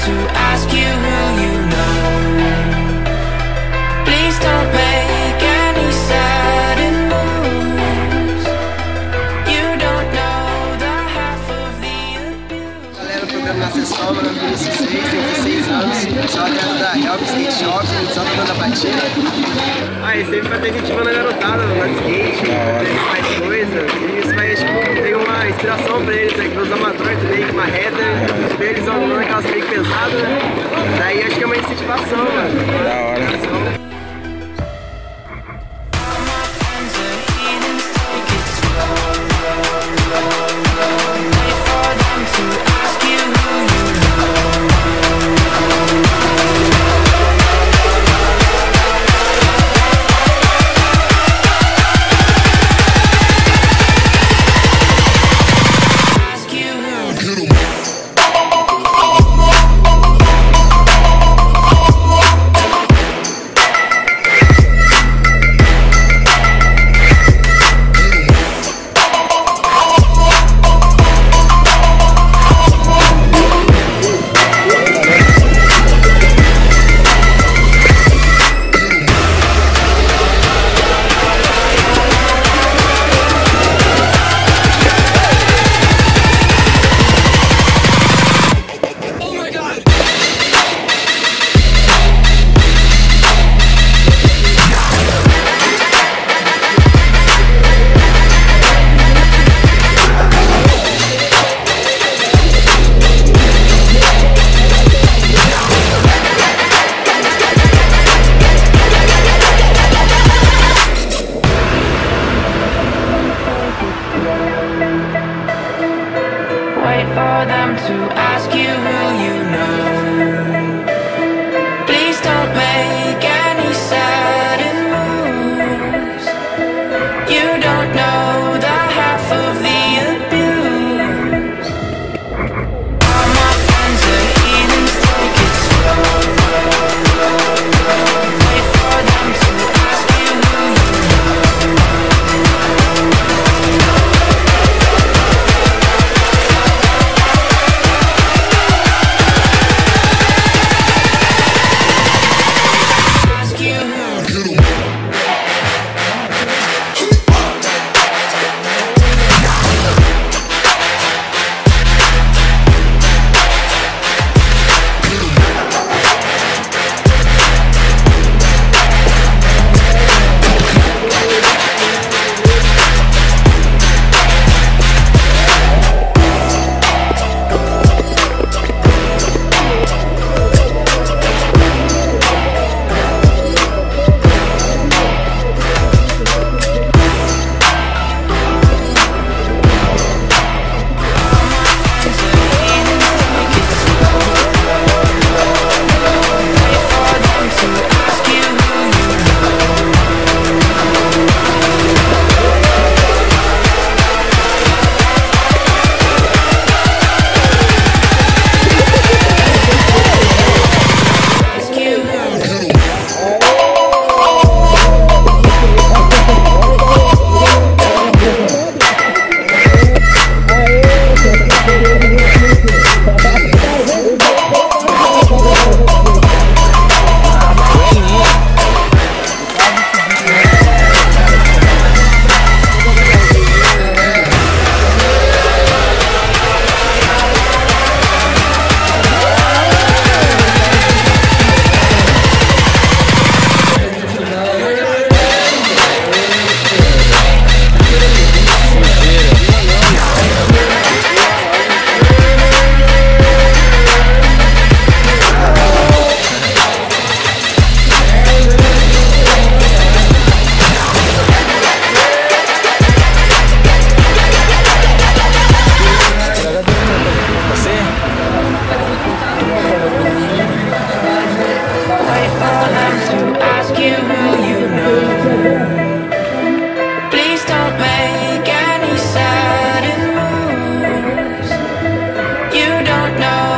to ask you who you know. Please don't make any sudden moves. You don't know the half of the abuse. Galera, o programa Nasce Escola, meu nome é Vinícius 6, tenho 16 anos, sou atleta da Help Skate Shop, só no da batida. Aí sempre vai ter gente na garotada, no skate, faz coisa, e isso vai, tipo, ter uma inspiração pra eles, aqui, os amadores também, uma reta, eles andando naquelas bem pesadas, né? Daí acho que é uma incentivação, mano. Da hora. Wait for them to ask you who you know. Please don't make any sudden moves. You don't know the half of the abuse. All my friends are heathens, take it slow. Wait for them to ask you who you know. You don't know